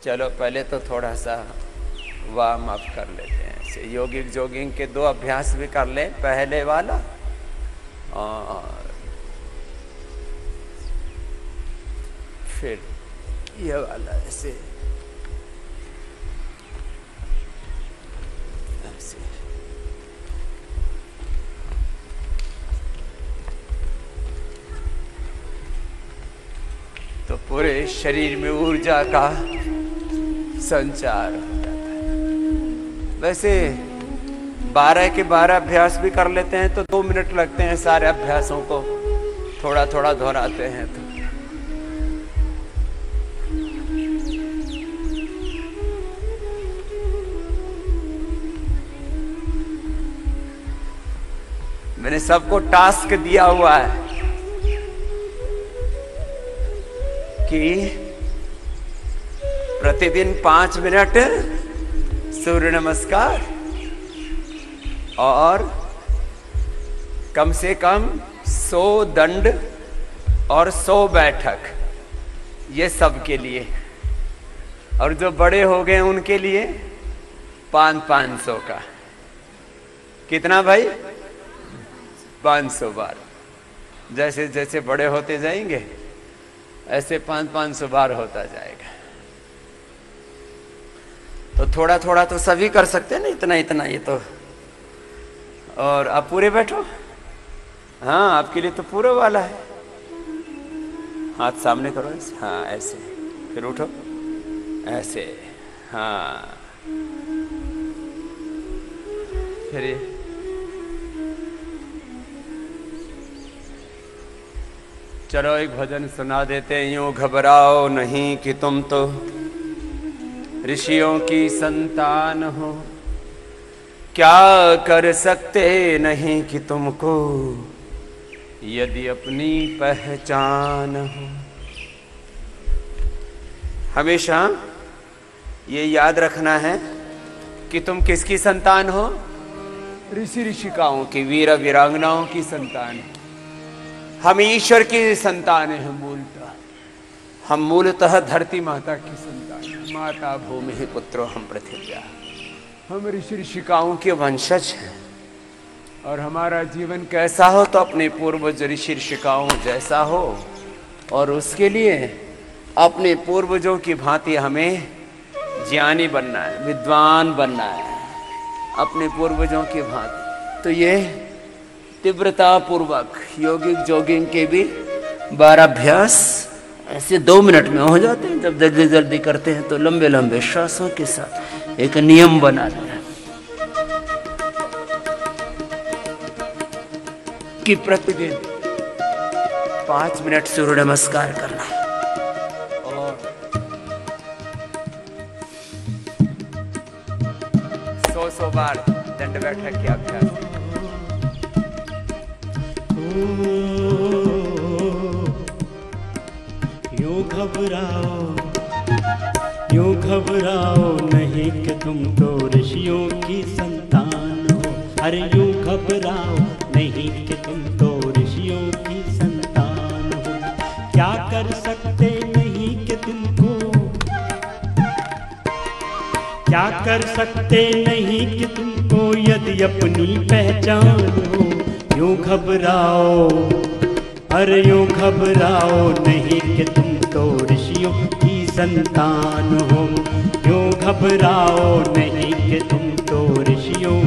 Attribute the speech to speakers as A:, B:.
A: चलो पहले तो थोड़ा सा वार्म अप कर लेते हैं। ऐसे योगिक जोगिंग के 2 अभ्यास भी कर लें, पहले वाला और फिर ये वाला। ऐसे ऐसे तो पूरे शरीर में ऊर्जा का संचार हो जाता है। वैसे 12 के 12 अभ्यास भी कर लेते हैं तो 2 मिनट लगते हैं सारे अभ्यासों को थोड़ा थोड़ा दोहराते हैं तो। मैंने सबको टास्क दिया हुआ है कि प्रतिदिन 5 मिनट सूर्य नमस्कार और कम से कम 100 दंड और 100 बैठक, ये सब के लिए। और जो बड़े हो गए उनके लिए 500 का। कितना भाई? 500 बार। जैसे जैसे बड़े होते जाएंगे ऐसे 500 बार होता जाएगा। तो थोड़ा थोड़ा तो सभी कर सकते हैं ना, इतना इतना ये तो। और आप पूरे बैठो। हाँ, आपके लिए तो पूरा वाला है। हाथ सामने करो ऐसे, हाँ ऐसे, फिर उठो ऐसे, हाँ फिर ये चलो एक भजन सुना देते हैं। यूं घबराओ नहीं कि तुम तो ऋषियों की संतान हो, क्या कर सकते नहीं कि तुमको यदि अपनी पहचान हो। हमेशा ये याद रखना है कि तुम किसकी संतान हो? ऋषि ऋषिकाओं की, वीर वीरांगनाओं की संतान है। हम ईश्वर की संतान है। हम मूलतः धरती माता की संतान है। माता भूमि पुत्रो हम पृथिव्या। हम ऋषि ऋषिकाओं के वंशज हैं। और हमारा जीवन कैसा हो तो अपने पूर्वज ऋषि ऋषिकाओं जैसा हो, और उसके लिए अपने पूर्वजों की भांति हमें ज्ञानी बनना है, विद्वान बनना है, अपने पूर्वजों की भांति। तो ये तीव्रता पूर्वक योगिक जोगिंग के भी 12 अभ्यास ऐसे 2 मिनट में हो जाते हैं। जब जल्दी जल्दी करते हैं तो लंबे लंबे श्वासों के साथ एक नियम बना लेना कि प्रतिदिन 5 मिनट सूर्य नमस्कार करना है और 100 बार दंड बैठक के अभ्यास।
B: यूं घबराओ नहीं कि तुम तो ऋषियों की संतान हो। अरे यूं घबराओ नहीं कि तुम तो ऋषियों की संतान हो, क्या कर सकते नहीं कि तुमको, क्या कर सकते नहीं कि तुमको यदि अपनी पहचान हो। यूं घबराओ, अरे यूं घबराओ नहीं कि तुम तो ऋषियों की संतान हो। यूं घबराओ नहीं कि तुम तो ऋषियों